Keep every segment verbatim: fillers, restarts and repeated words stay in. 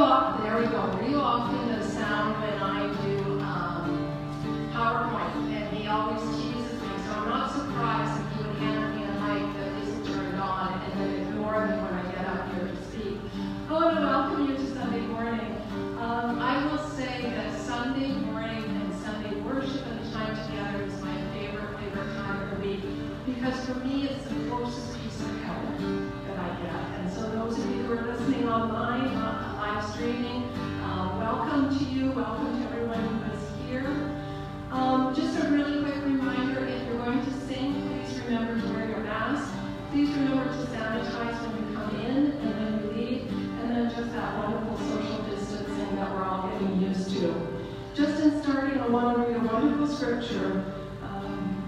all, there we go, were you all feeling the sound when I do um, PowerPoint? And he always teases me, so I'm not surprised if he would hand me a mic that isn't turned on and then ignore me when I get up here to speak. I want to welcome you to Sunday morning. Um, I will say that Sunday morning and Sunday worship and the time together is my favorite, favorite time of the week, because for me it's the closest piece of heaven that I get. And so those of you who are listening online, uh, live streaming, um, welcome to you, welcome to everyone who is here. Um, just a really quick reminder, if you're going to sing, please remember to wear your mask. Please remember to sanitize when you come in and when you leave, and then just that wonderful social distancing that we're all getting used to. Just in starting, I want to read a wonderful scripture. Um,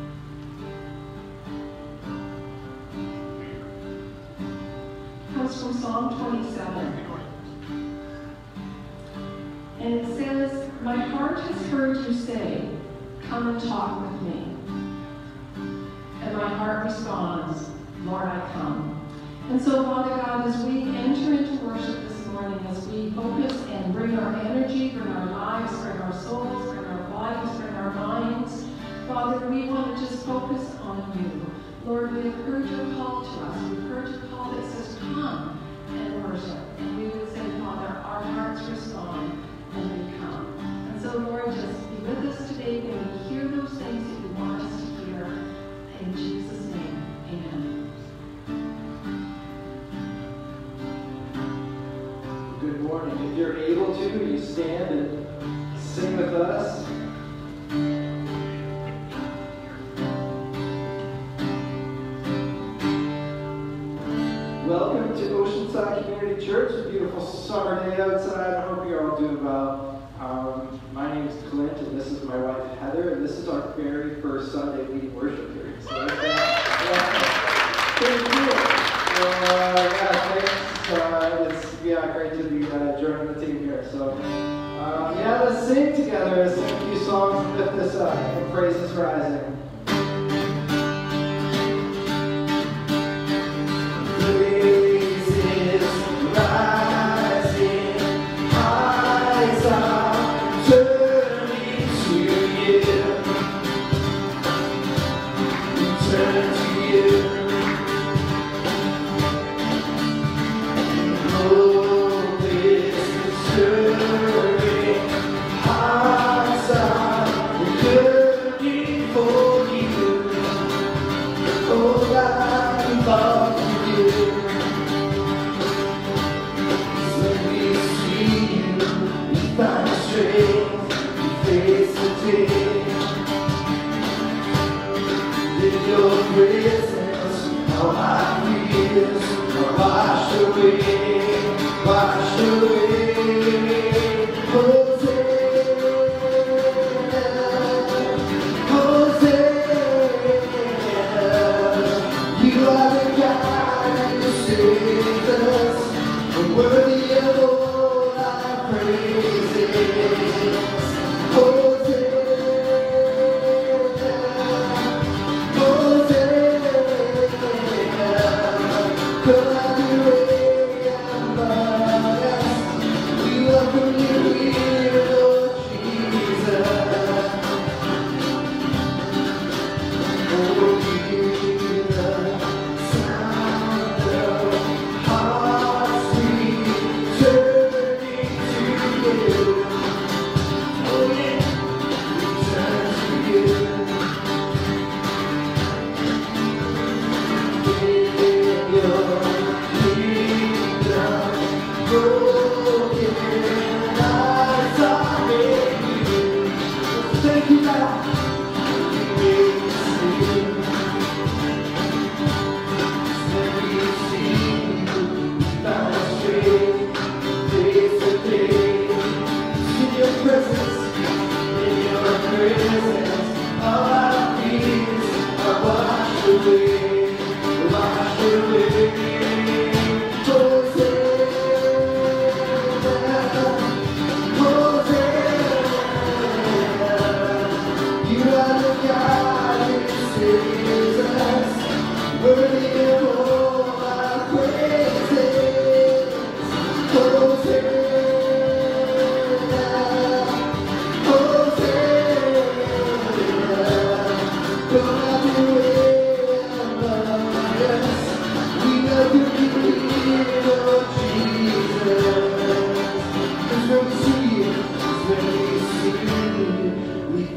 comes from Psalm twenty-seven. And it says, "My heart has heard you say, 'Come and talk with me.' And my heart responds, 'Lord, I come.'" And so, Father God, as we enter into worship this morning, as we focus and bring our energy, bring our lives, bring our souls, bring our bodies, bring our minds, Father, we want to just focus on you. Lord, we have heard your call to us. We've heard your call that says, "Come and worship." And we would say, Father, our hearts respond and we come. And so, Lord, just be with us today. May we hear those things that you want us to hear. In Jesus' name, amen. Good morning. If you're able to, you stand and sing with us. Welcome to Oceanside Community Church. A beautiful summer day outside. I hope you're all doing well. Um, my name is Collin, and this is my wife Heather, and this is our very first Sunday leading worship here. So that's yeah, pretty cool. So uh, yeah, thanks. Uh, it's yeah great to be uh, joining the team here. So um, yeah, let's sing together. Let's sing a few songs and lift this up. And praise is rising. Oh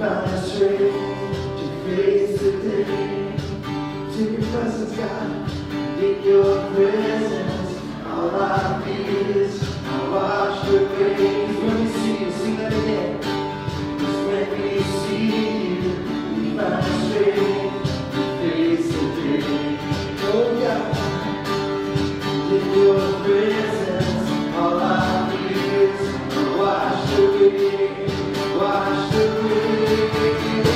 find the strength to face the day. To your presence, God, in your presence, all I feel is I watch the waves. When we see you, sing that again. 'Cause when we see you, we find the strength to face the day. Oh God, in your presence, all I feel is I watch the waves, watch the waves.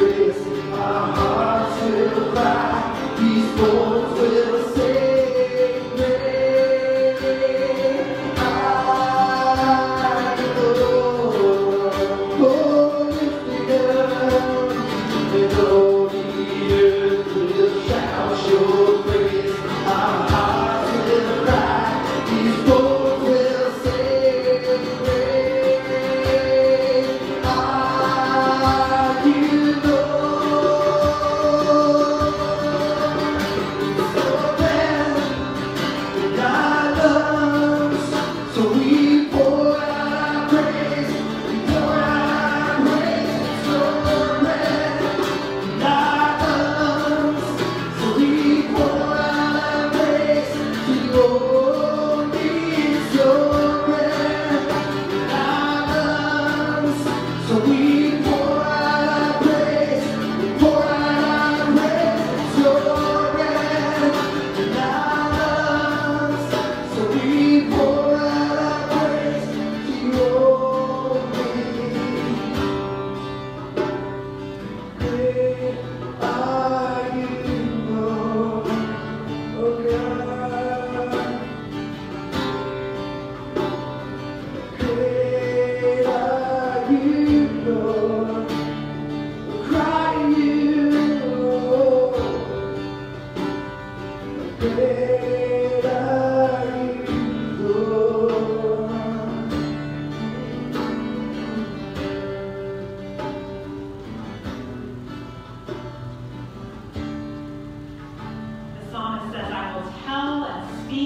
Our hearts will cry, these bones will say.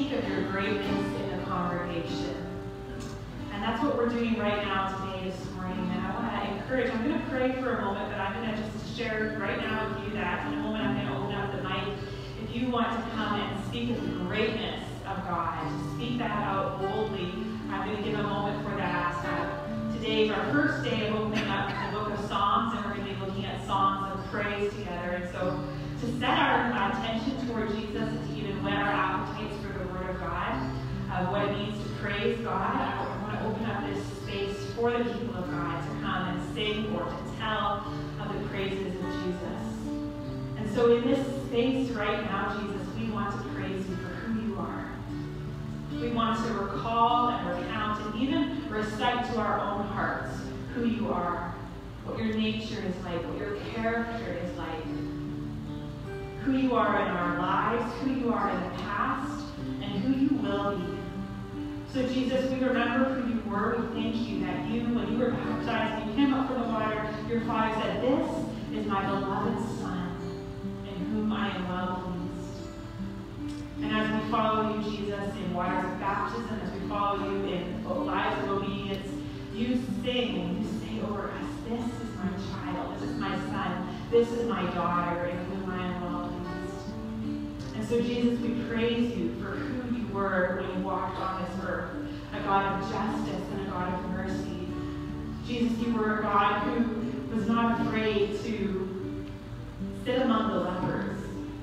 speak of your greatness in the congregation. And that's what we're doing right now today, this morning. And I want to encourage, I'm going to pray for a moment, but I'm going to just share right now with you that in a moment I'm going to open up the mic. If you want to come and speak of the greatness of God, to speak that out boldly, I'm going to give a moment for that. Uh, today is our first day of opening up the book of Psalms, and we're going to be looking at songs of praise together. And so to set our attention toward Jesus and to even whet our appetites for the Word of God, uh, what it means to praise God, I want to open up this space for the people of God to come and sing or to tell of the praises of Jesus. And so in this space right now, Jesus, we want to praise you for who you are. We want to recall and recount and even recite to our own hearts who you are, what your nature is like, what your character is like, who you are in our lives, who you are in the past, and who you will be. So Jesus, we remember who you were. We thank you that you, when you were baptized, you came up from the water, your Father said, "This is my beloved Son, in whom I am well pleased." And as we follow you, Jesus, in waters of baptism, as we follow you in lives of obedience, you sing and you say over us, "This is my child, this is my son, this is my daughter, in whom I am well pleased." And so, Jesus, we praise you for who you were when you walked on this earth, a God of justice and a God of mercy. Jesus, you were a God who was not afraid to sit among the lepers,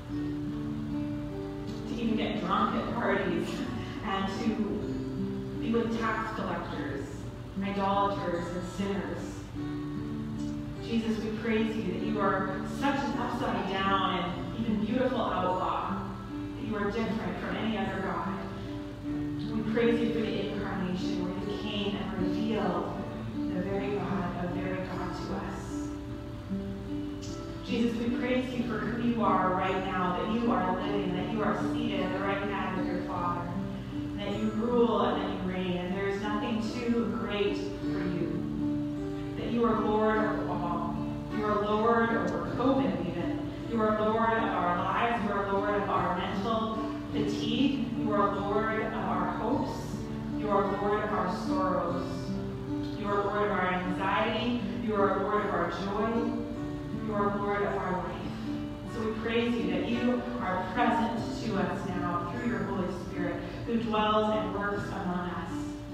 to even get drunk at parties, and to be with tax collectors, idolaters, and sinners. Jesus, we praise you that you are such an upside down and even beautiful outlaw, that you are different from any other God. We praise you for the incarnation where you came and revealed the very God, a very God to us. Jesus, we praise you for who you are right now, that you are living, that you are seated at the right hand of your Father, that you rule and that you reign, and there is nothing too great for you, that you are Lord of all. You are Lord over COVID even. You are Lord of our lives. You are Lord of our mental fatigue. You are Lord of our hopes. You are Lord of our sorrows. You are Lord of our anxiety. You are Lord of our joy. You are Lord of our life. So we praise you that you are present to us now through your Holy Spirit, who dwells and works among us.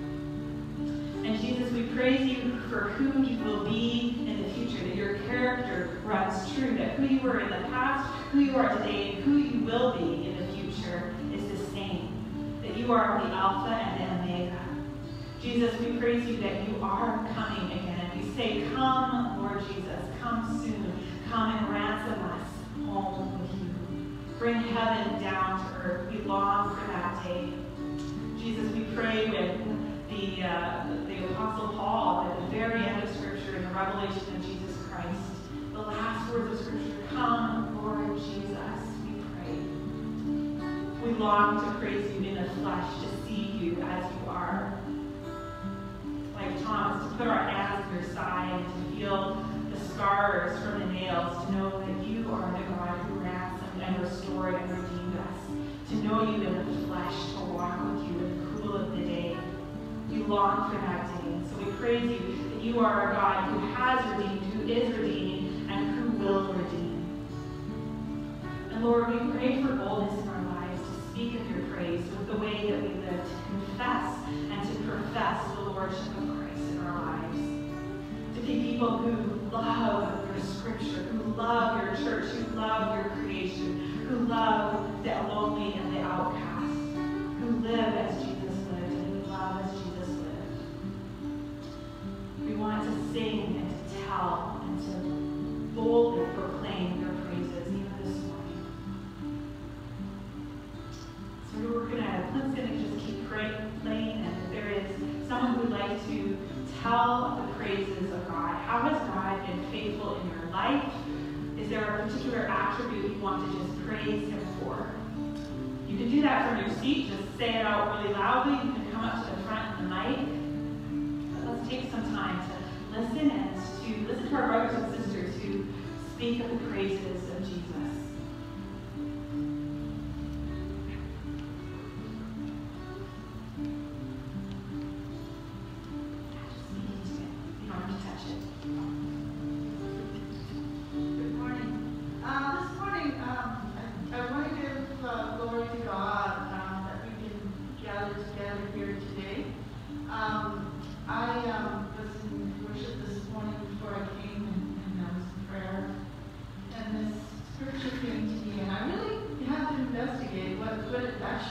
And Jesus, we praise you for who you will be in the future, that your character runs true, that who you were in the past, who you are today, and who you will be in the future is the same, that you are the Alpha and the Omega. Jesus, we praise you that you are coming again, and we say, "Come, Lord Jesus, come soon. Come and ransom us home with you. Bring heaven down to earth." We long for that day. Jesus, we pray with the, uh, the Apostle Paul at the very end of Scripture in the revelation of Jesus Christ. The last words of Scripture, "Come, Lord Jesus," we pray. We long to praise you in the flesh, to see you as you are. Like Thomas, to put our hands to your side and to feel the scars from the nails, to know that you are the God who ransomed and restored and redeemed us, to know you in the flesh, to walk with you in the cool of the day. We long for that day. So we praise you that you are a God who has redeemed, who is redeeming, and who will redeem. And Lord, we pray for boldness in our lives to speak of your praise with the way that we live, to confess and to profess the Lordship of Christ in our lives. To be people who love your scripture, who love your church, who love your creation, who love the lonely and the outcast, who live as Jesus lived and who love as Jesus lived. We want to sing and to tell and to boldly proclaim your praises even this morning. So we're gonna, let's gonna just keep pray, playing, and if there is someone who would like to tell the praises of God. How has God been faithful in your life? Is there a particular attribute you want to just praise him for? You can do that from your seat. Just say it out really loudly. You can come up to the front of the mic. But let's take some time to listen and to listen to our brothers and sisters who speak of the praises of Jesus.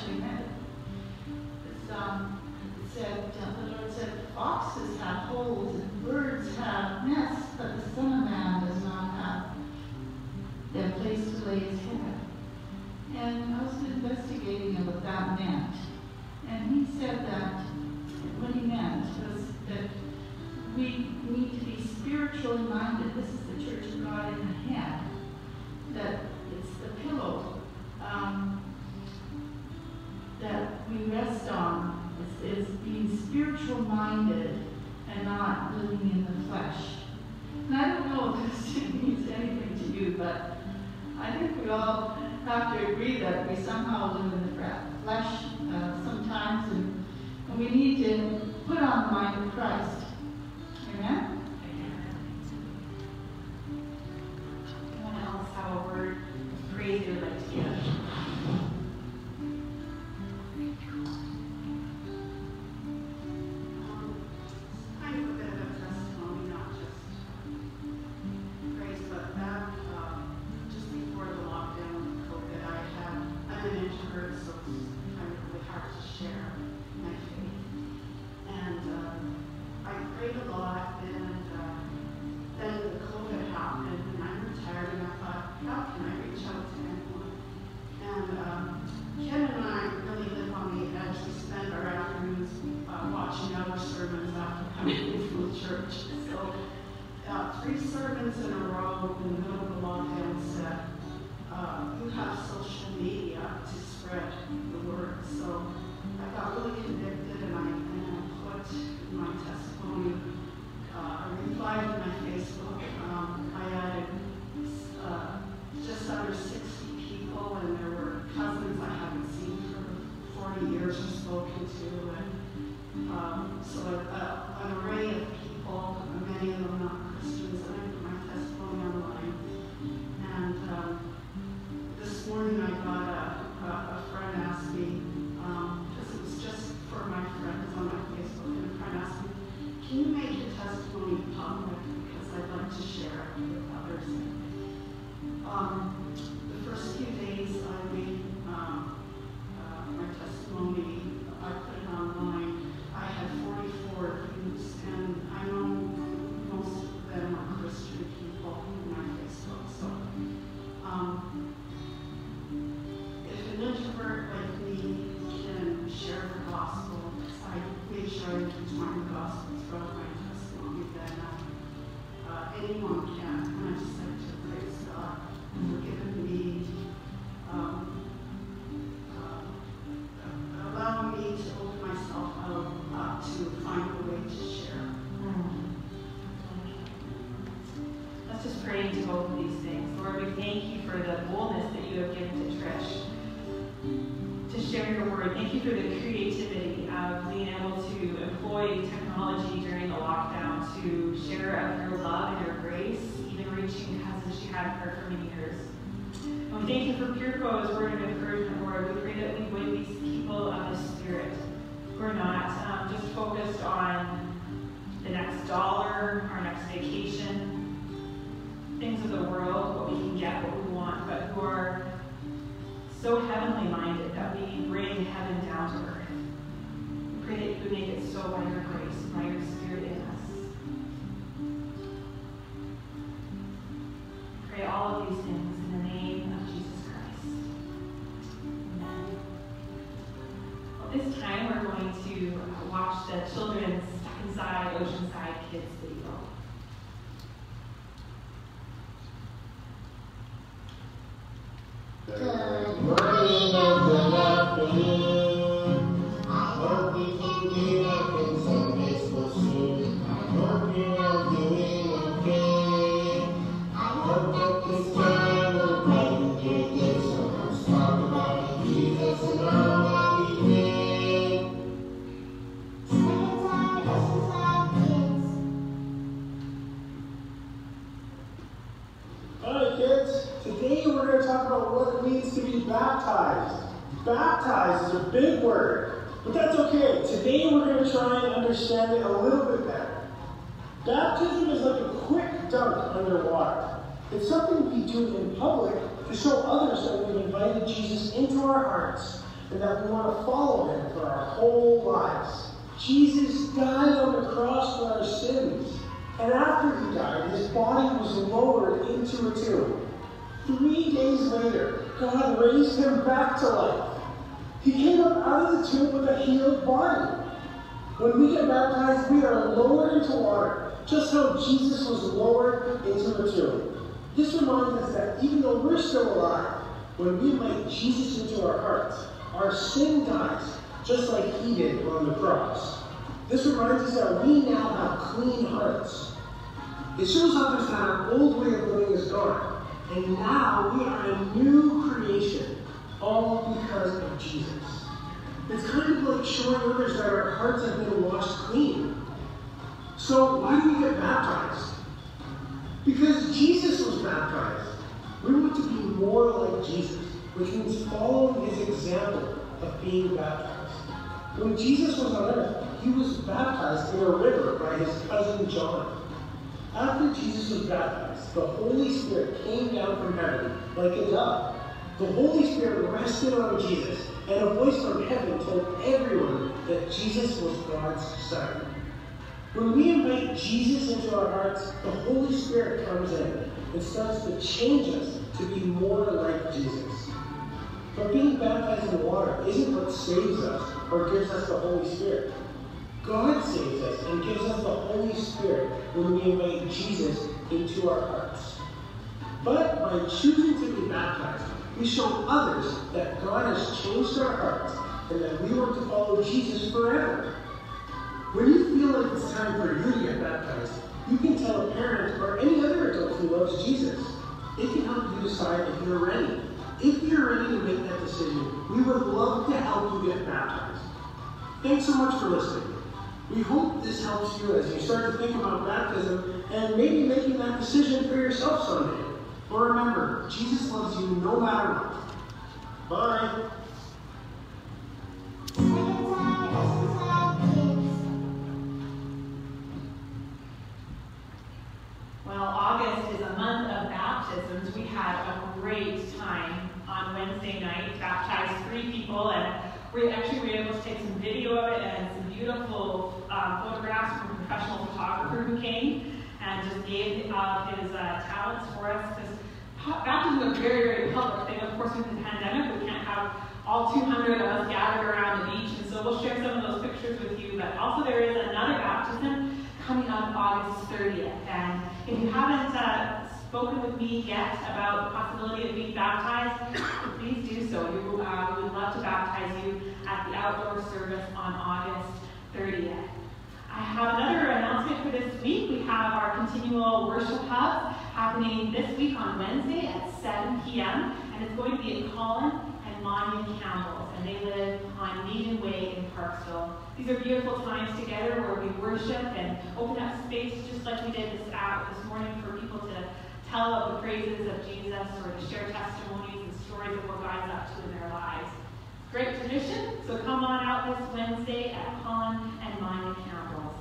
actually meant. It's, um, it said, uh, the Lord said, foxes have holes and birds have nests, but the Son of Man does not have their place to lay his head. And I was investigating what that meant. And he said that what he meant was that we need to be spiritually minded. This is the Church of God in the head. That it's the pillow um, that we rest on. Is, is being spiritual minded and not living in the flesh. And I don't know if this means anything to you, but I think we all have to agree that we somehow live in the flesh uh, sometimes, and, and we need to put on the mind of Christ. Amen? Anyone else have a word of praise they would like to give? It's something we do in public to show others that we've invited Jesus into our hearts and that we want to follow him for our whole lives. Jesus died on the cross for our sins, and after he died, his body was lowered into a tomb. Three days later, God raised him back to life. He came up out of the tomb with a healed body. When we get baptized, we are lowered into water, just how Jesus was lowered into a tomb. This reminds us that even though we're still alive, when we invite Jesus into our hearts, our sin dies, just like he did on the cross. This reminds us that we now have clean hearts. It shows others that our old way of living is gone, and now we are a new creation, all because of Jesus. It's kind of like showing others that our hearts have been washed clean. So why do we get baptized? Because Jesus was baptized. We want to be more like Jesus, which means following his example of being baptized. When Jesus was on earth, he was baptized in a river by his cousin John. After Jesus was baptized, the Holy Spirit came down from heaven like a dove. The Holy Spirit rested on Jesus, and a voice from heaven told everyone that Jesus was God's Son. When we invite Jesus into our hearts, the Holy Spirit comes in and starts to change us to be more like Jesus. But being baptized in water isn't what saves us or gives us the Holy Spirit. God saves us and gives us the Holy Spirit when we invite Jesus into our hearts. But by choosing to be baptized, we show others that God has changed our hearts and that we want to follow Jesus forever. When you feel like it's time for you to get baptized, you can tell a parent or any other adult who loves Jesus. It can help you decide if you're ready. If you're ready to make that decision, we would love to help you get baptized. Thanks so much for listening. We hope this helps you as you start to think about baptism and maybe making that decision for yourself someday. But remember, Jesus loves you no matter what. Bye. Well, August is a month of baptisms. We had a great time on Wednesday night, baptized three people, and we actually were able to take some video of it and some beautiful um, photographs from a professional photographer who came and just gave uh, his uh, talents for us. Because baptism is a very, very public thing. Of course, with the pandemic, we can't have all two hundred of us gathered around the beach, and so we'll share some of those pictures with you. But also there is another baptism coming up August thirtieth. And if you haven't uh, spoken with me yet about the possibility of being baptized, please do so. We, uh, we would love to baptize you at the outdoor service on August thirtieth. I have another announcement for this week. We have our continual worship hub happening this week on Wednesday at seven p.m. and it's going to be at Collin and Lydia Campbell's, and they live on Needham Way in Parksville. These are beautiful times together where we worship and open up space just like we did this, uh, this morning for people to tell of the praises of Jesus or to share testimonies and stories of what God's up to in their lives. Great tradition, so come on out this Wednesday at Collin and Lydia Campbell's.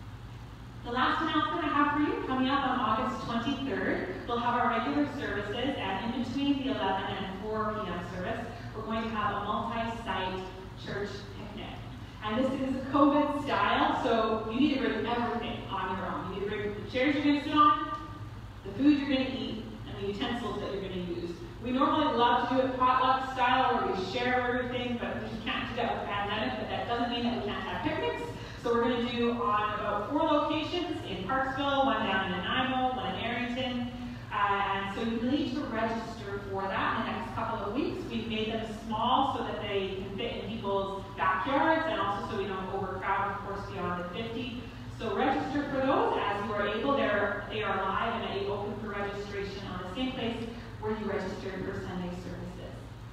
The last announcement I have for you, coming up on August twenty-third, we'll have our regular services, and in between the eleven and four p.m. service, we're going to have a multi-site church picnic. And this is COVID style, so you need to bring everything on your own. You need to bring the chairs you're going to sit on, the food you're going to eat, and the utensils that you're going to use. We normally love to do it potluck style where we share everything, but we just can't do that with the pandemic, but that doesn't mean that we can't have picnics. So we're going to do on about four locations in Parksville, one down in Nanaimo, one in Arrington. Uh, and so you need to register for that in the next couple of weeks. We've made them small so that they can fit in people's backyards and also so we don't overcrowd, of course, beyond the fifty. So register for those as you are able. They're, they are live and they open for registration on the same place where you registered for Sunday services.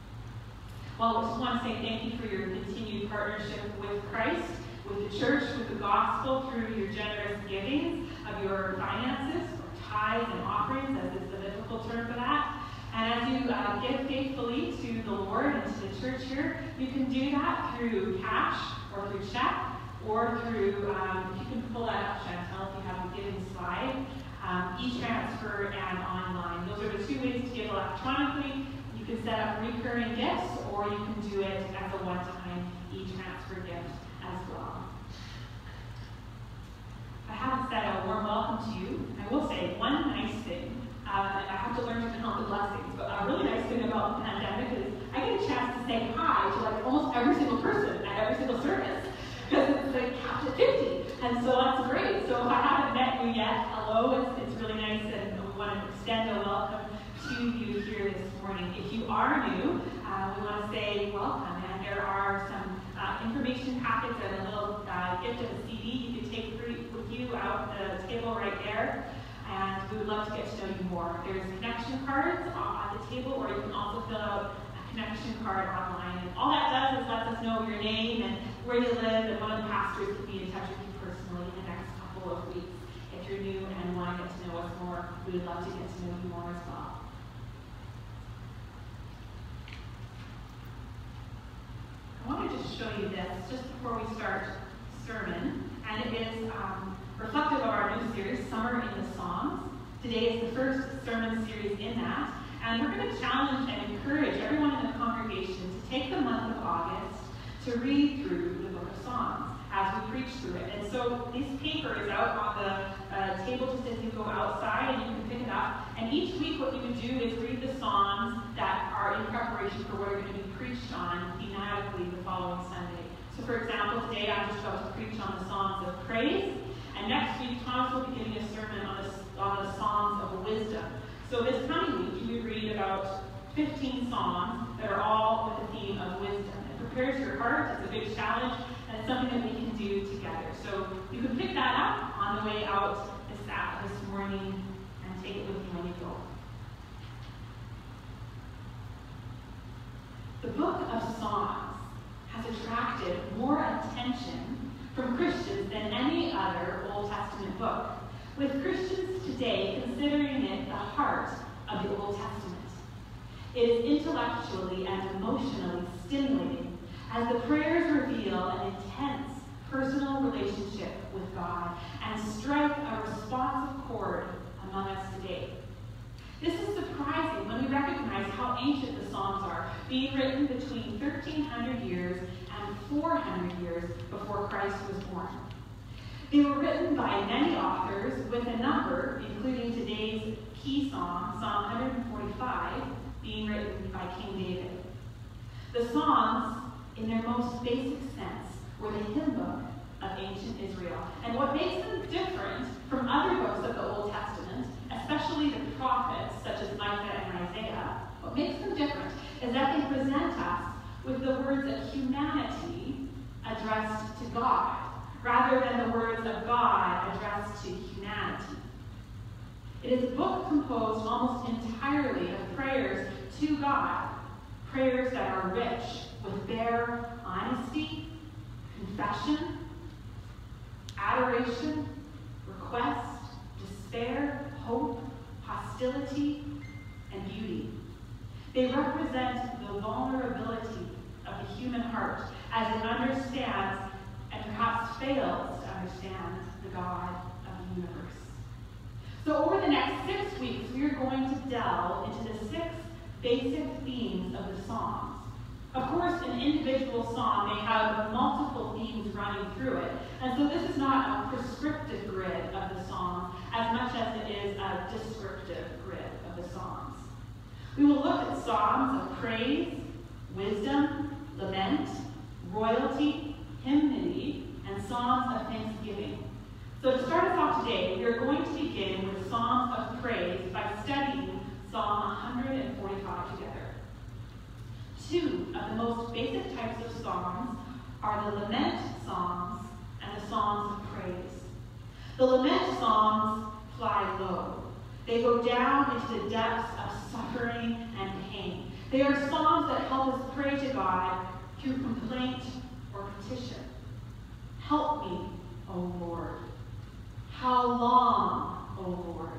Well, I just want to say thank you for your continued partnership with Christ, with the church, with the gospel, through your generous giving of your finances, or tithes and offerings, as is the biblical term for that. And as you uh, give faithfully to the Lord and to the church here, you can do that through cash or through check or through, um, you can pull that up, Chantel, if you have a giving slide, um, e-transfer and online. Those are the two ways to give electronically. You can set up recurring gifts or or you can do it as a one-time e-transfer gift as well. I haven't said a warm welcome to you. I will say one nice thing. Uh, I have to learn to count the blessings, but a really nice thing about the pandemic is I get a chance to say hi to like almost every single person at every single service, because it's like capped at fifty, and so that's great. So if I haven't met you yet, hello, it's, it's really nice, and we want to extend a welcome to you here this morning. If you are new, uh, we want to say welcome, and there are some uh, information packets and a little uh, gift of a C D you can take with you out the table right there. And we would love to get to know you more. There's connection cards on the table, or you can also fill out a connection card online. And all that does is lets us know your name and where you live, and one of the pastors can be in touch with you personally in the next couple of weeks. If you're new and want to get to know us more, we would love to get to know you more as well. I want to just show you this just before we start sermon, and it is um, reflective of our new series, Summer in the Psalms. Today is the first sermon series in that, and we're going to challenge and encourage everyone in the congregation to take the month of August to read through the book of Psalms as we preach through it. And so this paper is out on the uh, table just as you go outside, and you can pick it up. And each week what you would do is read the Psalms that are in preparation for what are going to be preached on thematically the following Sunday. So for example, today I'm just about to preach on the Psalms of Praise. And next week, Thomas will be giving a sermon on the, on the Psalms of Wisdom. So this coming week, you read about fifteen Psalms that are all with the theme of wisdom. It prepares your heart, it's a big challenge, and it's something that we can do together. So you can pick that up on the way out this, this morning and take it with you when you go. The book of Psalms has attracted more attention from Christians than any other Old Testament book, with Christians today considering it the heart of the Old Testament. It is intellectually and emotionally stimulating, as the prayers reveal an intense personal relationship with God and strike a responsive chord among us today. This is surprising when we recognize how ancient the Psalms are, being written between thirteen hundred years and four hundred years before Christ was born. They were written by many authors, with a number, including today's key psalm, Psalm one forty-five, being written by King David. The Psalms, in their most basic sense, were the hymn book of ancient Israel. And what makes them different from other books of the Old Testament, especially the prophets such as Micah and Isaiah, what makes them different is that they present us with the words of humanity addressed to God, rather than the words of God addressed to humanity. It is a book composed almost entirely of prayers to God, prayers that are rich with bare honesty, confession, adoration, request, despair, hope, hostility, and beauty. They represent the vulnerability of the human heart as it understands and perhaps fails to understand the God of the universe. So over the next six weeks, we are going to delve into the six basic themes of the Psalms. Of course, an individual psalm may have multiple themes running through it, and so this is not a prescriptive grid of the Psalms as much as it is a descriptive grid of the Psalms. We will look at psalms of praise, wisdom, lament, royalty, hymnody, and psalms of thanksgiving. So to start us off today, we are going to begin with psalms of praise by studying Psalm one forty-five together. Two of the most basic types of psalms are the lament psalms and the psalms of praise. The lament psalms fly low. They go down into the depths of suffering and pain. They are psalms that help us pray to God through complaint or petition. Help me, O Lord. How long, O Lord?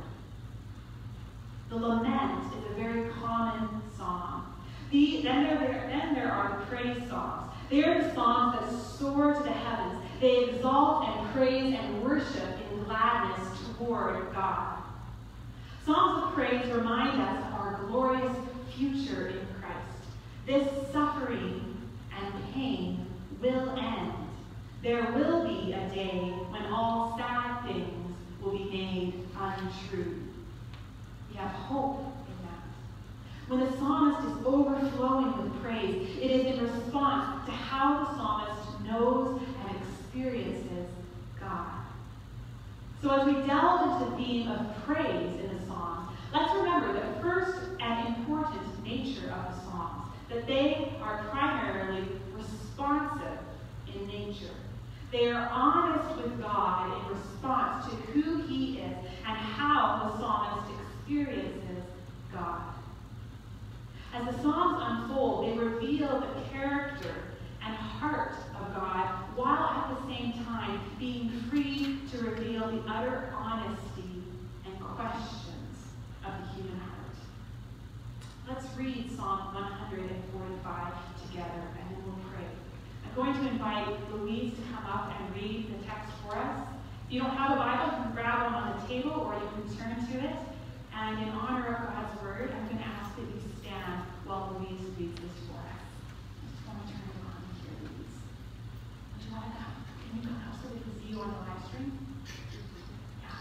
The lament is a very common psalm. The, then, there, then there are the praise songs. They are the songs that soar to the heavens. They exalt and praise and worship in gladness toward God. Songs of praise remind us of our glorious future in Christ. This suffering and pain will end. There will be a day when all sad things will be made untrue. We have hope in that. When the psalmist is overflowing with praise, it is in response to how the psalmist knows and experiences God. So as we delve into the theme of praise in the Psalms, let's remember the first and important nature of the Psalms, that they are primarily responsive in nature. They are honest with God in response to who he is and how the psalmist experiences God. As the Psalms unfold, they reveal the character and heart of God, while at the same time being free to reveal the utter honesty and questions of the human heart. Let's read Psalm one forty-five together, and then we'll pray. I'm going to invite Louise to come up and read the text for us. If you don't have a Bible, you can grab one on the table or you can turn to it. And in honor of God's word, I'm going to ask that you stand while Louise reads this for us. I just want to turn it on here, Louise. Would you want to come? Can you come up so we can see you on the live stream? Yeah.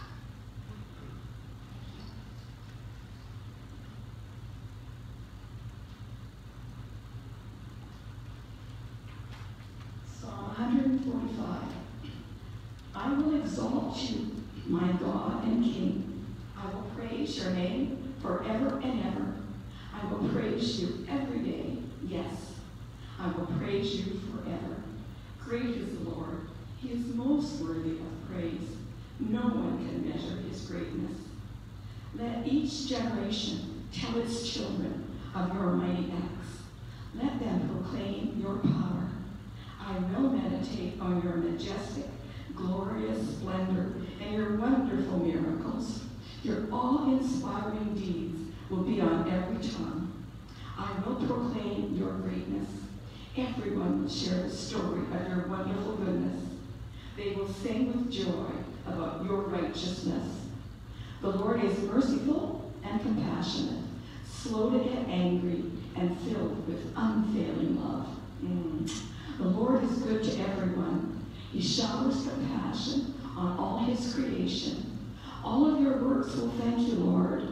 Psalm one forty-five. I will exalt you, my God and King. I will praise your name forever and ever. I will praise you every day. Yes, I will praise you forever. Great is the Lord. He is most worthy of praise. No one can measure his greatness. Let each generation tell its children of your mighty acts. Let them proclaim your power. I will meditate on your majestic, glorious splendor and your wonderful miracles. Your awe-inspiring deeds will be on every tongue. I will proclaim your greatness. Everyone will share the story of your wonderful goodness. They will sing with joy about your righteousness. The Lord is merciful and compassionate, slow to get angry, and filled with unfailing love. Mm. The Lord is good to everyone. He showers compassion on all his creation. All of your works will thank you, Lord,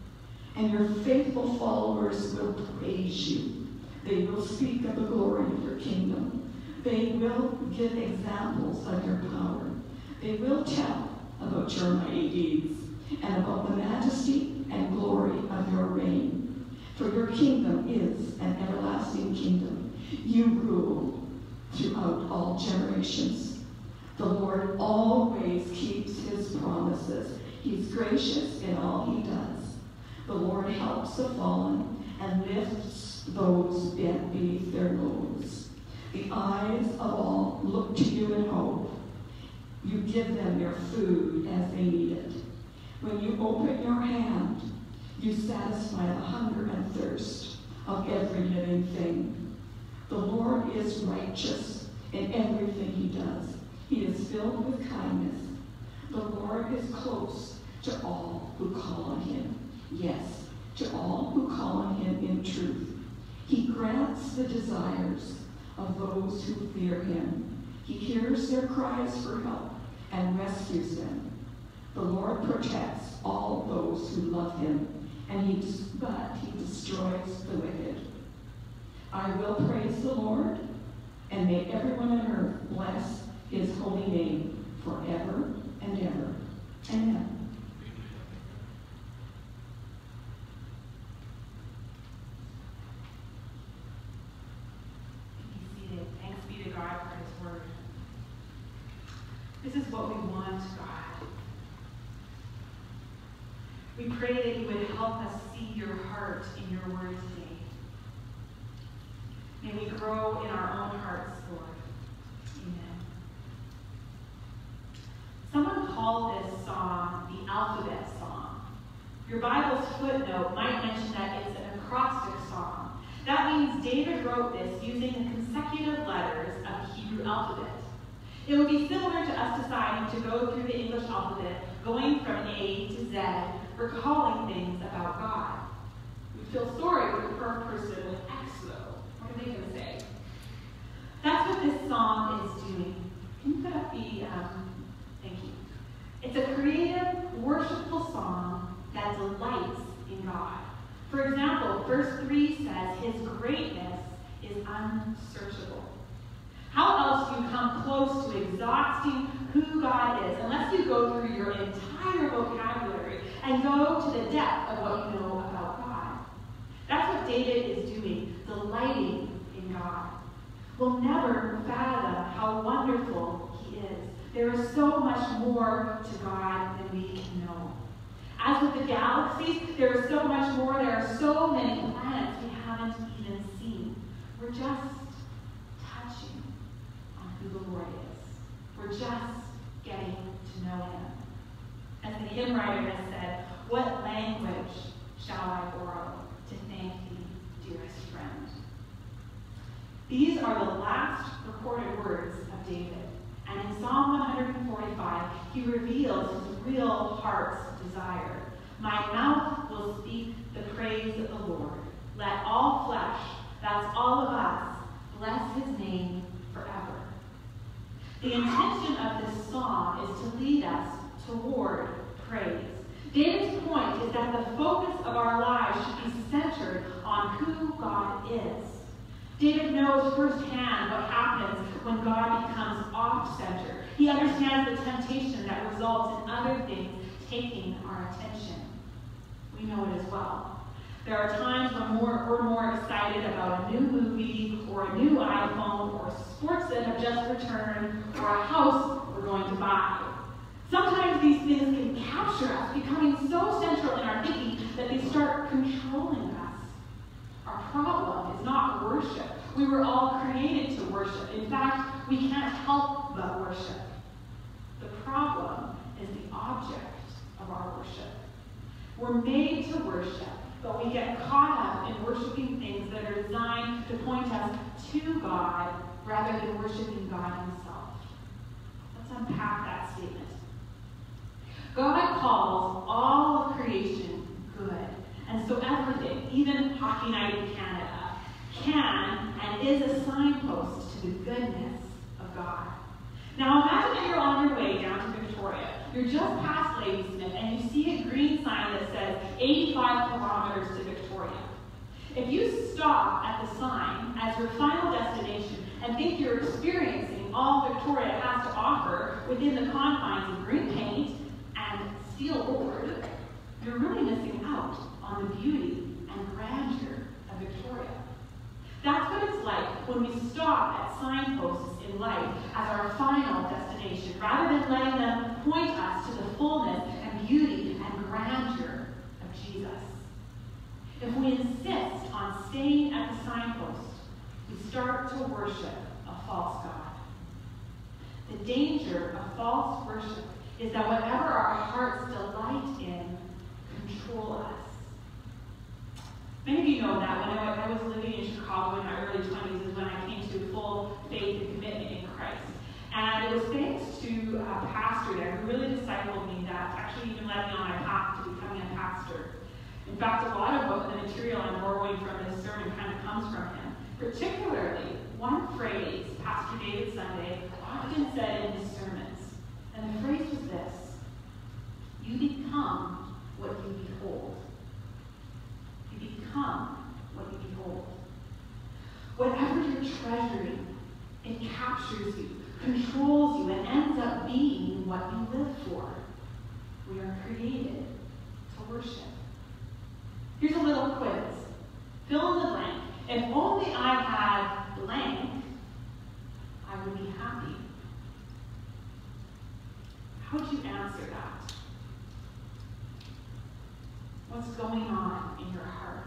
and your faithful followers will praise you. They will speak of the glory of your kingdom. They will give examples of your power. They will tell about your mighty deeds and about the majesty and glory of your reign. For your kingdom is an everlasting kingdom. You rule throughout all generations. The Lord always keeps his promises. He's gracious in all he does. The Lord helps the fallen and lifts those bent beneath their loads. The eyes of all look to you in hope. You give them their food as they need it. When you open your hand, you satisfy the hunger and thirst of every living thing. The Lord is righteous in everything he does. He is filled with kindness. The Lord is close to all who call on him. Yes, to all who call on him in truth. He grants the desires of those who fear him. He hears their cries for help and rescues them. The Lord protects all those who love him, and he but he destroys the wicked. I will praise the Lord, and may everyone on earth bless his holy name forever and ever. Amen. Be seated. Thanks be to God for his word. This is what we want, God. We pray that you would help us see your heart in your word today. May we grow in our own hearts, Lord. Amen. Someone called this song the alphabet song. Your Bible's footnote might mention that it's an acrostic song. That means David wrote this using the consecutive letters of the Hebrew alphabet. It would be similar to us deciding to go through the English alphabet, going from A to Z, for calling things about God. We feel sorry for the person with X, though. What are they going to say? That's what this song is doing. Can you put up the, um, thank you. It's a creative, worshipful song that delights in God. For example, verse three says, his greatness is unsearchable. How else do you come close to exhausting who God is unless you go through your entire vocabulary and go to the depth of what you know about God? That's what David is doing, delighting in God. We'll never fathom how wonderful he is. There is so much more to God than we can know. As with the galaxies, there is so much more. There are so many planets we haven't even seen. We're just touching on who the Lord is. We're just getting to know him. As the hymn writer has said, what language shall I borrow to thank thee, dearest friend? These are the last recorded words of David. And in Psalm one forty-five, he reveals his real heart's desire. My mouth will speak the praise of the Lord. Let all flesh, that's all of us, bless his name forever. The intention of this song is to lead us toward praise. David's point is that the focus of our lives should be centered on who God is. David knows firsthand what happens when God becomes off-center. He understands the temptation that results in other things taking our attention. We know it as well. There are times when more, we're more excited about a new movie or a new iPhone or sports that have just returned or a house we're going to buy. Sometimes these things can capture us, becoming so central in our thinking that they start controlling us. Our problem is not worship. We were all created to worship. In fact, we can't help but worship. The problem is the object of our worship. We're made to worship, but we get caught up in worshiping things that are designed to point us to God rather than worshiping God himself. Let's unpack that statement. God calls all of creation good. And so everything, even hockey night in Canada, can and is a signpost to the goodness of God. Now imagine that you're on your way down to Victoria. You're just past Ladysmith and you see a green sign that says eighty-five kilometers to Victoria. If you stop at the sign as your final destination and think you're experiencing all Victoria has to offer within the confines of green paint and steel board, you're really missing out on the beauty and grandeur of Victoria. That's what it's like when we stop at signposts in life as our final destination, rather than letting them point us to the fullness and beauty and grandeur of Jesus. If we insist on staying at the signpost, we start to worship a false God. The danger of false worship is that whatever our hearts delight in control us. Many of you know that when I, I was living in Chicago in my early twenties is when I came to full faith and commitment in Christ. And it was thanks to a pastor there who really discipled me that actually even led me on my path to becoming a pastor. In fact, a lot of what the material I'm borrowing from this sermon kind of comes from him. Particularly, one phrase Pastor David Sunday often said in his sermons. And the phrase was this: you become what you behold. You become what you behold. Whatever you're treasuring, it captures you, controls you, and ends up being what you live for. We are created to worship. Here's a little quiz. Fill in the blank. If only I had blank, I would be happy. How would you answer that? What's going on in your heart?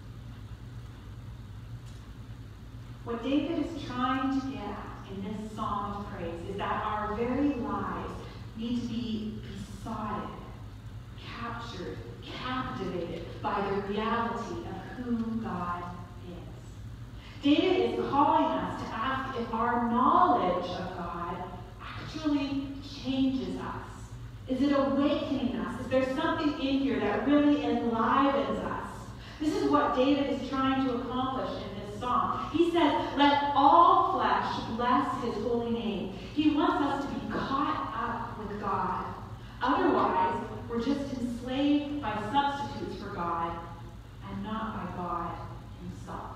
What David is trying to get at in this song of praise is that our very lives need to be besotted, captured, captivated by the reality of who God is. David is calling us to ask if our knowledge of God actually changes us. Is it awakening us? Is there something in here that really enlivens us? This is what David is trying to accomplish in this song. He says, let all flesh bless his holy name. He wants us to be caught up with God. Otherwise, we're just enslaved by substitutes for God and not by God himself.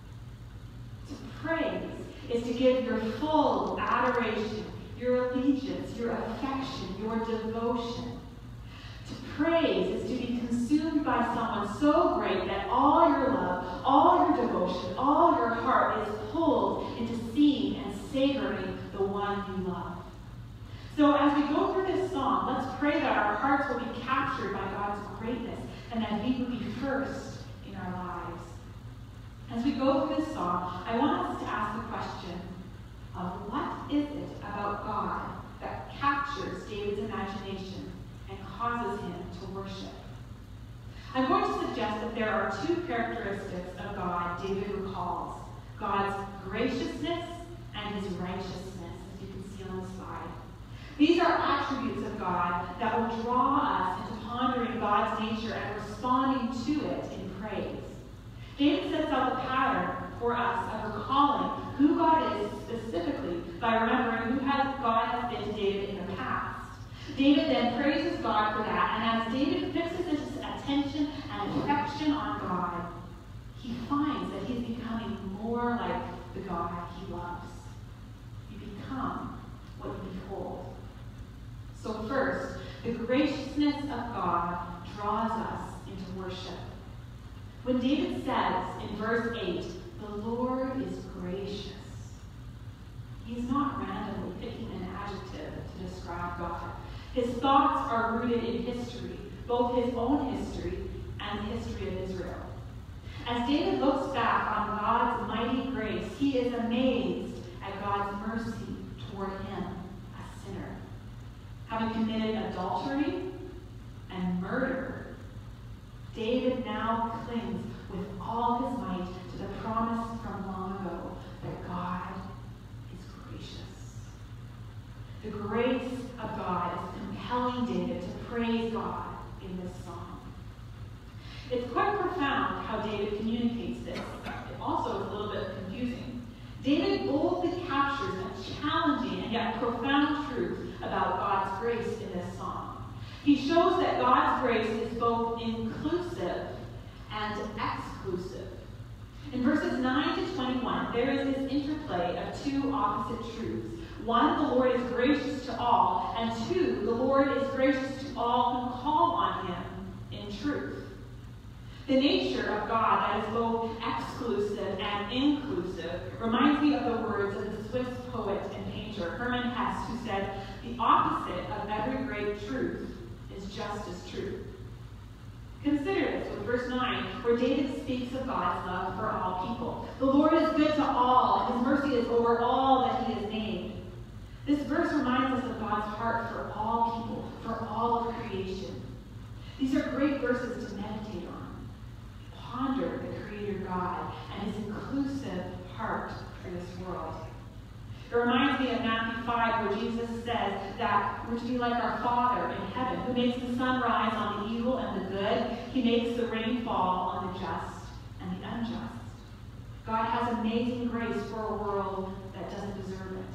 To praise is to give your full adoration, your allegiance, your affection, your devotion. To praise is to be consumed by someone so great that all your love, all your devotion, all your heart is pulled into seeing and savoring the one you love. So as we go through this song, let's pray that our hearts will be captured by God's greatness and that he will be first in our lives. As we go through this song, I want us to ask the question of what is it about God that captures David's imagination and causes him to worship? I'm going to suggest that there are two characteristics of God David recalls: God's graciousness and his righteousness, as you can see on the slide. These are attributes of God that will draw us into pondering God's nature and responding to it in praise. David sets out the pattern for us of recalling who God is specifically by remembering who has, God has been to David in the past. David then praises God for that, and as David fixes his attention and affection on God, he finds that he's becoming more like the God he loves. You become what you behold. So first, the graciousness of God draws us into worship. When David says in verse eight, the Lord is gracious, he's not randomly picking an adjective to describe God. His thoughts are rooted in history, both his own history and the history of Israel. As David looks back on God's mighty grace, he is amazed at God's mercy toward him, a sinner. Having committed adultery and murder, David now clings with all his might to the promise from long ago that God is gracious. The grace of God is compelling David to praise God in this song. It's quite profound how David communicates this. It also is a little bit confusing. David boldly captures a challenging and yet profound truth about God's grace in this song. He shows that God's grace is both inclusive and exclusive. In verses nine to twenty-one, there is this interplay of two opposite truths. One, the Lord is gracious to all, and two, the Lord is gracious to all who call on him in truth. The nature of God that is both exclusive and inclusive reminds me of the words of the Swiss poet and painter Hermann Hesse, who said, "The opposite of every great truth is just as true." Consider this with verse nine, where David speaks of God's love for all people. The Lord is good to all, and his mercy is over all that he has named. This verse reminds us of God's heart for all people, for all of creation. These are great verses to meditate on. Ponder the Creator God and his inclusive heart for this world. It reminds me of Matthew five, where Jesus says that we're to be like our Father in heaven, who makes the sun rise on the evil and the good. He makes the rain fall on the just and the unjust. God has amazing grace for a world that doesn't deserve it.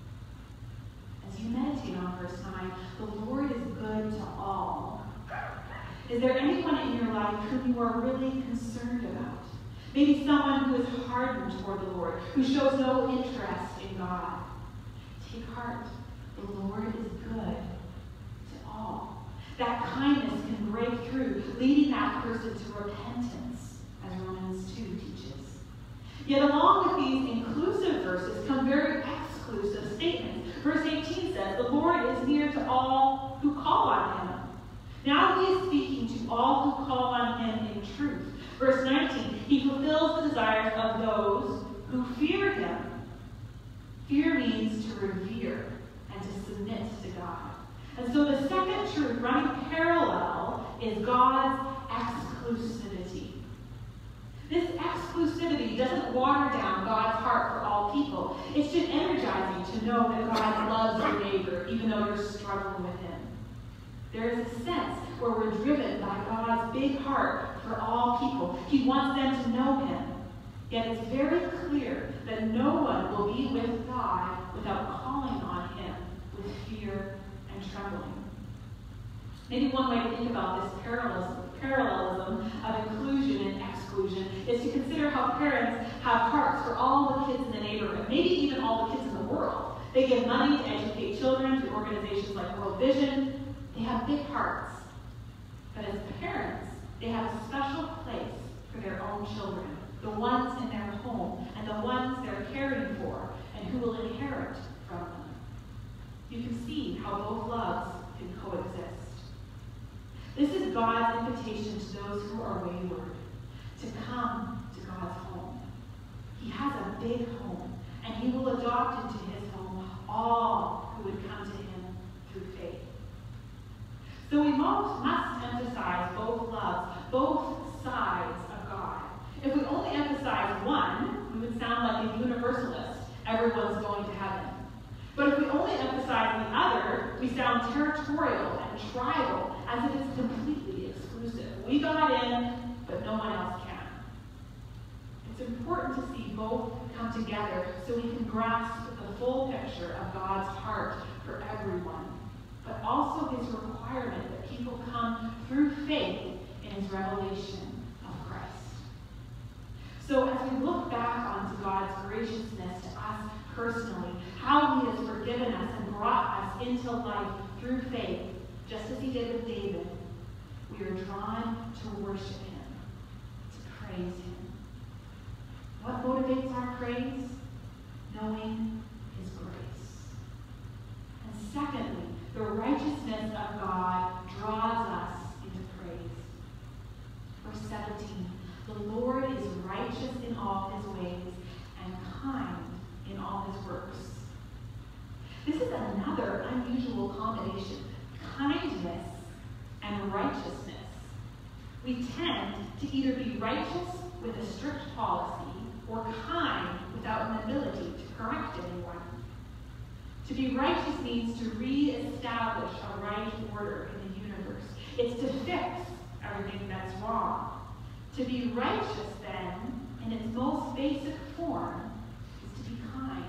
As you meditate on verse nine, the Lord is good to all. Is there anyone in your life whom you are really concerned about? Maybe someone who is hardened toward the Lord, who shows no interest in God. Take heart. The Lord is good to all. That kindness can break through, leading that person to repentance, as Romans two teaches. Yet along with these inclusive verses come very exclusive statements. Verse eighteen says, the Lord is near to all who call on him. Now he is speaking to all who call on him in truth. Verse nineteen, he fulfills the desires of those who fear him. Fear means to revere and to submit to God. And so the second truth running parallel is God's exclusivity. This exclusivity doesn't water down God's heart for all people. It should energize you to know that God loves your neighbor, even though you're struggling with him. There is a sense where we're driven by God's big heart for all people. He wants them to know him. Yet it's very clear that no one will be with God without calling on him with fear and trembling. Maybe one way to think about this parallelism, parallelism of inclusion and exclusion is to consider how parents have hearts for all the kids in the neighborhood, maybe even all the kids in the world. They give money to educate children through organizations like World Vision. They have big hearts. But as parents, they have a special place for their own children, the ones in their home and the ones they're caring for and who will inherit from them. You can see how both loves can coexist. This is God's invitation to those who are wayward, to come to God's home. He has a big home, and he will adopt into his home all who would come to him through faith. So we must, must emphasize both loves, both sides of God. If we only emphasize one, we would sound like a universalist. Everyone's going to heaven. But if we only emphasize the other, we sound territorial and tribal, as if it's completely exclusive. We got in, but no one else can. It's important to see both come together so we can grasp the full picture of God's heart for everyone, but also his requirement that people come through faith in his revelation of Christ. So as we look back onto God's graciousness to us personally, how he has forgiven us and brought us into life through faith, just as he did with David, we are drawn to worship him, to praise him. What motivates our praise? Knowing his grace. And secondly, the righteousness of God draws us into praise. Verse seventeen, the Lord is righteous in all his ways and kind in all his works. This is another unusual combination, kindness and righteousness. We tend to either be righteous with a strict policy or kind without an ability to correct anyone. To be righteous means to re-establish a right order in the universe. It's to fix everything that's wrong. To be righteous, then, in its most basic form, is to be kind.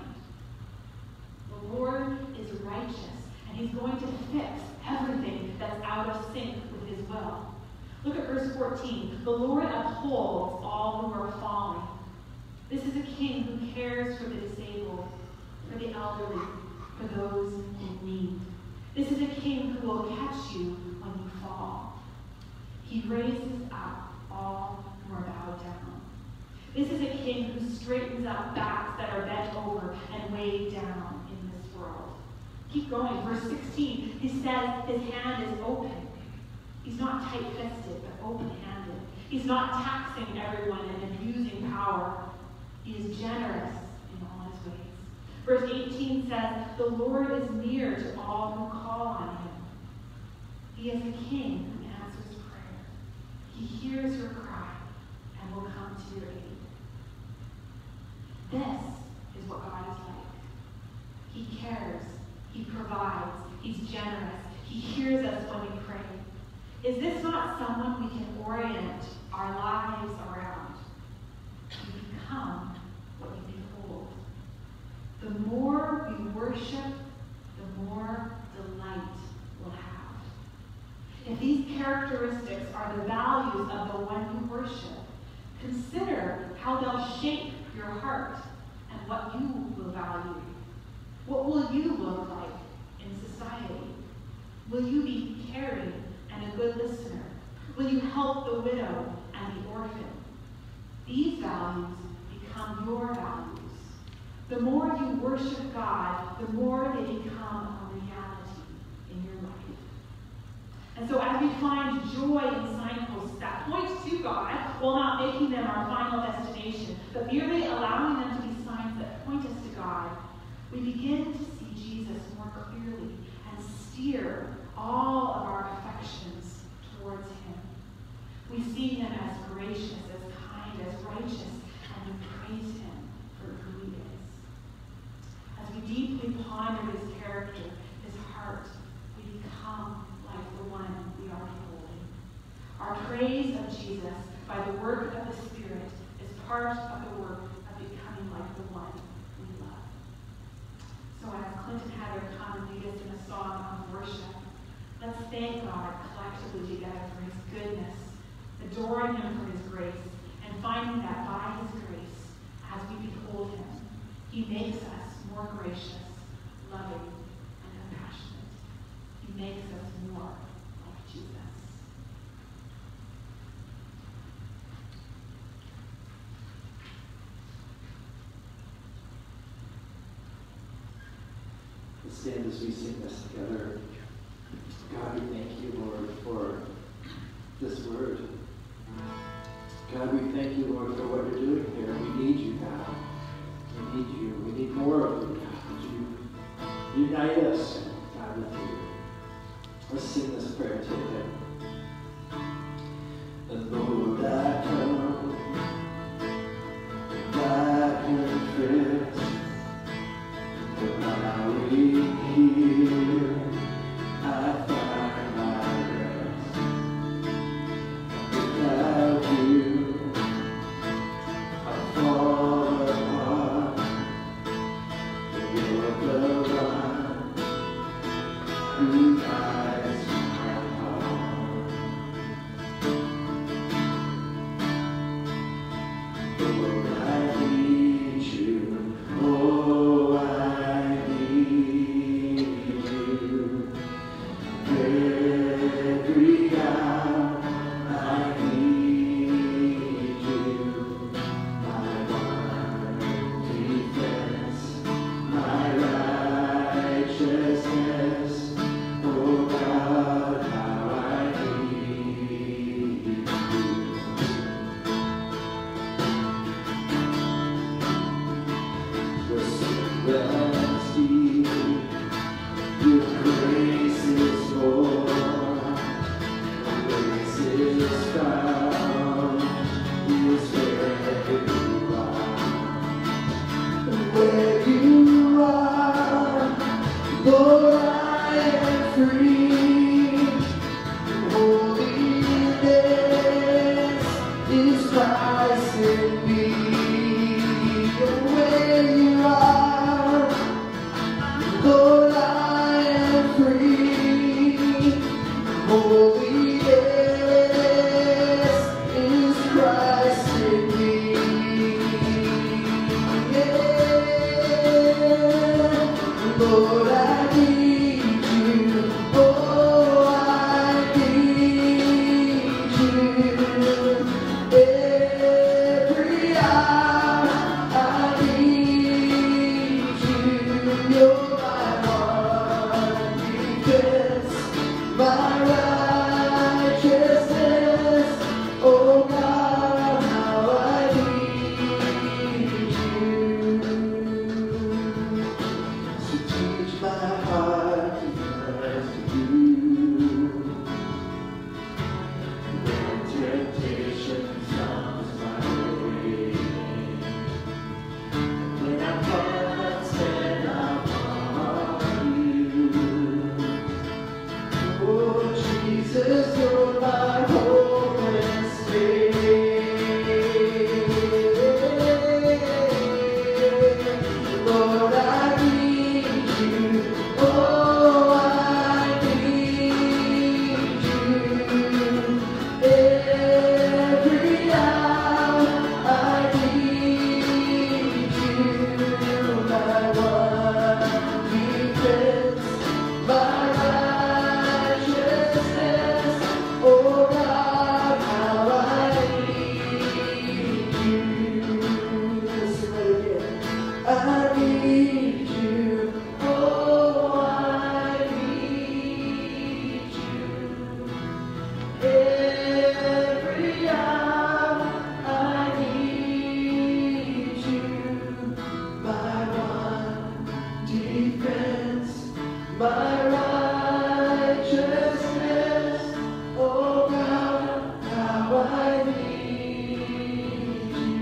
The Lord is righteous, and he's going to fix everything that's out of sync with his will. Look at verse fourteen. The Lord upholds all who are falling. This is a king who cares for the disabled, for the elderly, for those in need. This is a king who will catch you when you fall. He raises up all who are bowed down. This is a king who straightens up backs that are bent over and weighed down in this world. Keep going. Verse sixteen, he says his hand is open. He's not tight-fisted, but open-handed. He's not taxing everyone and abusing power. He is generous in all his ways. Verse eighteen says, the Lord is near to all who call on him. He is a king who answers prayer. He hears your cry and will come to your aid. This is what God is like. He cares. He provides. He's generous. He hears us when we pray. Is this not someone we can orient our lives around? You become what you behold. The more we worship, the more delight we'll have. If these characteristics are the values of the one you worship, consider how they'll shape your heart and what you will value. What will you look like in society? Will you be caring and a good listener? Will you help the widow and the orphan? These values become your values. The more you worship God, the more they become a reality in your life. And so as we find joy in signposts that point to God, while not making them our final destination, but merely allowing them to be signs that point us to God, we begin to see Jesus more clearly and steer all of our affections towards him. We see him as gracious, as kind, as righteous, and we praise him for who he is. As we deeply ponder his character, his heart, we become like the one we are beholding. Our praise of Jesus by the work of the Spirit is part of the work Clint and Heather come and lead us in a song of worship. Let's thank God collectively together for his goodness, adoring him for his grace, and finding that by his grace, as we behold him, he makes us more gracious, loving, and compassionate. He makes us more like Jesus. Let's stand as we sing this together. God, we thank you, Lord, for this word. God, we thank you, Lord, for what you're doing here. We need you now. We need you. We need more of you, God. Would you unite us, God, with you? Let's sing this prayer together. And Lord, I come, I confess, that my weak here, I find my rest. Without you, I fall apart. You're the one who guides my heart. Lord, I need you. Oh, I need you. Every hour I need you. My one defense, my righteousness. Oh God, how I need you. The silence deep, your grace is more. Grace is found, is where you are. Where you are, Lord, I am free. Holiness is Christ in me. Where you are, Lord, I am free. Holiness is Christ in me. Yeah. Lord, I need you. Oh, I need you. Every hour I need you. You're my one defense, my righteousness. Oh God, how I need you. So teach my heart to trust you. When temptation comes my way, when I must stand upon you. Oh Jesus, you're my hope and stay. Lord, I need you. Oh, I need you. Every hour I need you. My one defense, my righteousness. Oh God, how I need you. Listen again. I need you. Oh, I need you. Every hour I need you. My one defense, my righteousness. Oh God, how I need you.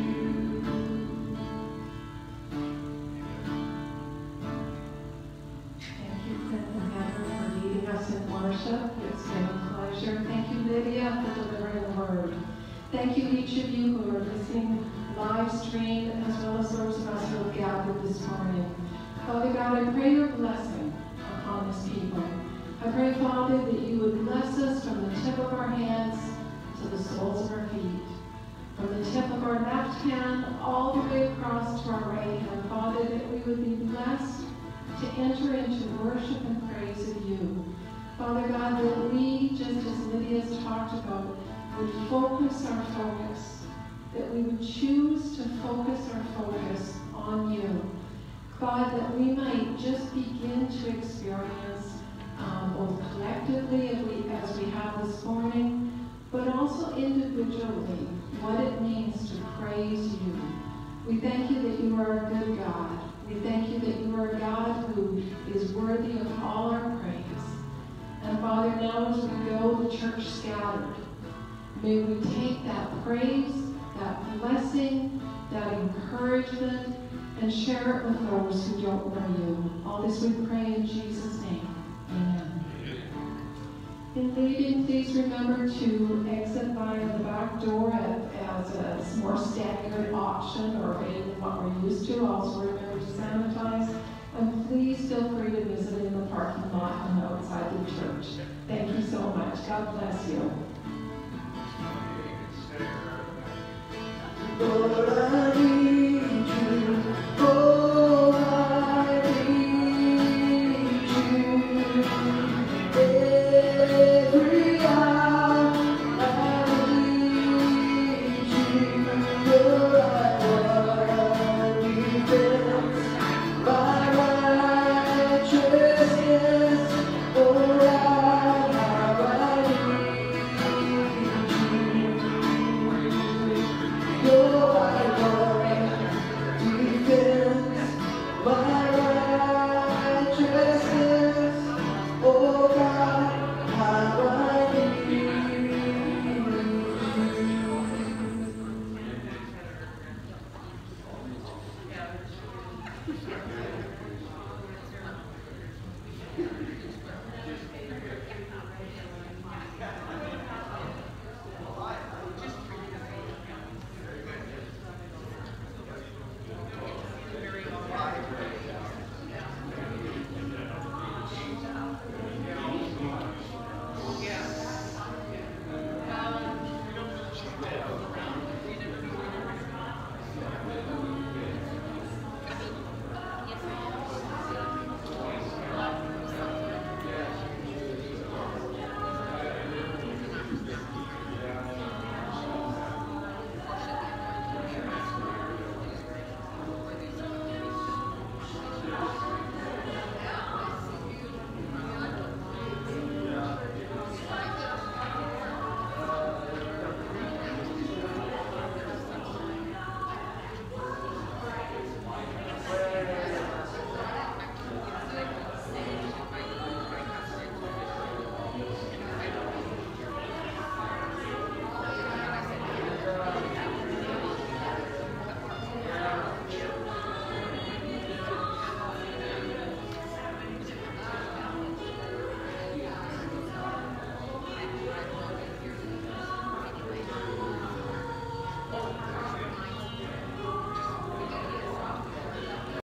Thank you, Clint and Heather, for leading us in worship. It's been a pleasure. Thank you, Lydia, for delivering the word. Thank you, each of you who are listening live stream, as well as those of us who have gathered this morning. Father God, I pray your blessing upon this people. I pray, Father, that you would bless us from the tip of our hands to the soles of our feet. From the tip of our left hand all the way across to our right hand, Father, that we would be blessed to enter into worship and praise of you. Father God, that we, just as Lydia's talked about, would focus our focus, that we would choose to focus our focus on you. God, that we might just begin to experience, um, both collectively as we, as we have this morning, but also individually, what it means to praise you. We thank you that you are a good God. We thank you that you are a God who is worthy of all our praise. And Father, now as we go, the church scattered, may we take that praise, that blessing, that encouragement, and share it with those who don't know you. All this we pray in Jesus' name. Amen. In leaving, please remember to exit via the back door as a more staggered option or in what we're used to. Also remember to sanitize. And please feel free to visit in the parking lot and outside the church. Thank you so much. God bless you.